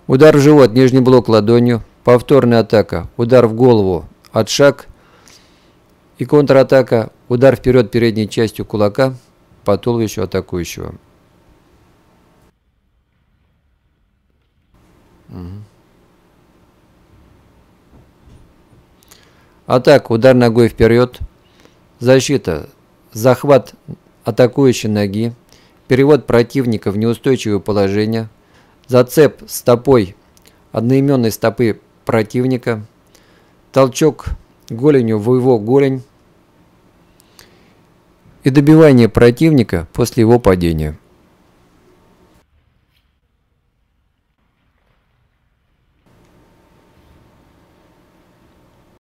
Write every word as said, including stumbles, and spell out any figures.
Удар в живот, нижний блок ладонью. Повторная атака. Удар в голову, отшаг. И контратака. Удар вперед передней частью кулака по туловищу атакующего. Атака. Удар ногой вперед. Защита. Захват атакующей ноги. Перевод противника в неустойчивое положение. Зацеп стопой одноименной стопы противника. Толчок голенью в его голень. И добивание противника после его падения.